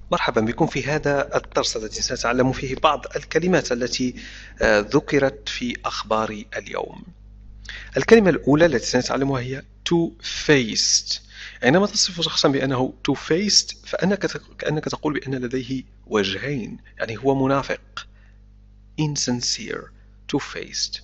مرحبا بكم في هذا الدرس الذي سنتعلم فيه بعض الكلمات التي ذكرت في أخبار اليوم. الكلمة الأولى التي سنتعلمها هي two-faced. عندما تصف شخصا بأنه two-faced كأنك تقول بأن لديه وجهين، يعني هو منافق. insincere two-faced.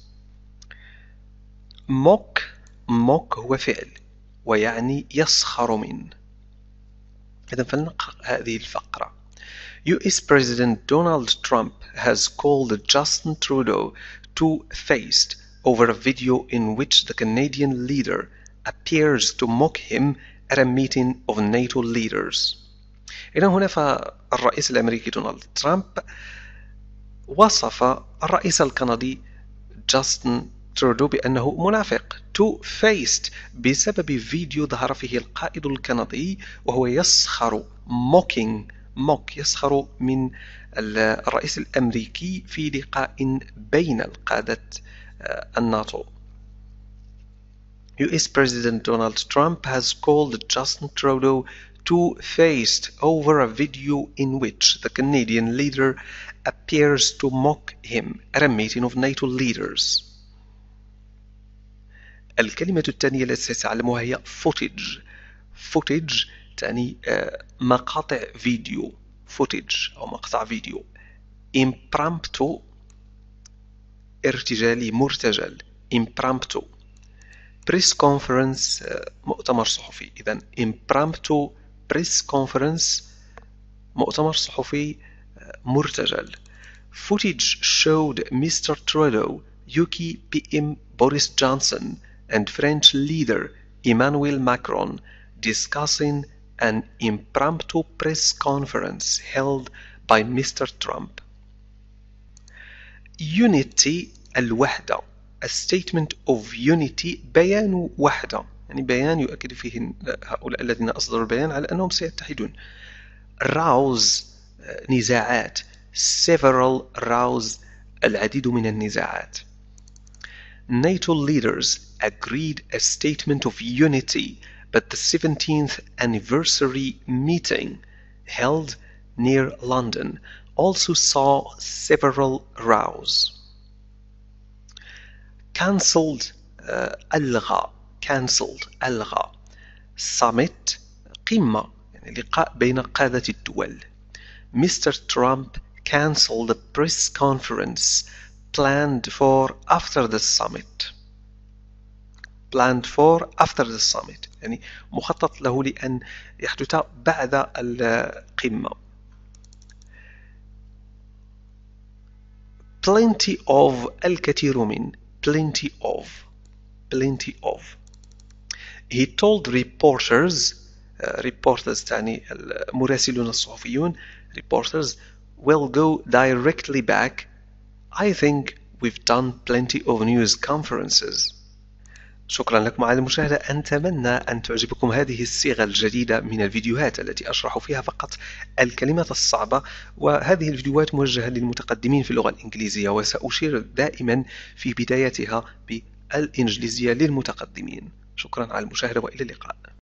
mock هو فعل ويعني يسخر من. إذن فلنقرأ هذه الفقرة. US President Donald Trump has called Justin Trudeau two-faced over a video in which the Canadian leader appears to mock him at a meeting of NATO leaders. إذن هنا فالرئيس الأمريكي دونالد ترامب وصف الرئيس الكندي جاستن ترودو بأنه منافق two-faced بسبب فيديو ظهر فيه القائد الكندي وهو يسخر mock يسخر من الرئيس الأمريكي في لقاء بين القادة الناتو. US President Donald Trump has called Justin Trudeau two-faced over a video in which the Canadian leader appears to mock him at a meeting of NATO leaders. الكلمة الثانية التي ستعلمها هي footage تعني مقاطع فيديو footage أو مقطع فيديو. impromptu ارتجالي مرتجل impromptu. press conference مؤتمر صحفي. إذن impromptu press conference مؤتمر صحفي مرتجل. footage showed Mr. Trudeau, UK PM Boris Johnson and French leader Emmanuel Macron discussing an impromptu press conference held by Mr. Trump. Unity الوحدة. A statement of unity بيان وحدة، يعني بيان يؤكد فيه هؤلاء الذين أصدروا البيان على أنهم سيتحدون. rouse نزاعات. several rouse العديد من النزاعات. NATO leaders agreed a statement of unity, but the 17th anniversary meeting held near London also saw several rows. Cancelled ألغى. Summit قمة، يعني لقاء بين قادة الدول. Mr. Trump cancelled the press conference planned for after the summit. يعني مخطط له لأن يحدث بعد القمة. plenty of الكثير من. plenty of. He told reporters تعني المراسلون الصحفيون reporters will go directly back. I think we've done plenty of news conferences. شكرا لكم على المشاهدة. أتمنى أن تعجبكم هذه الصيغة الجديدة من الفيديوهات التي أشرح فيها فقط الكلمات الصعبة، وهذه الفيديوهات موجهة للمتقدمين في اللغة الإنجليزية، وسأشير دائما في بدايتها بالإنجليزية للمتقدمين. شكرا على المشاهدة وإلى اللقاء.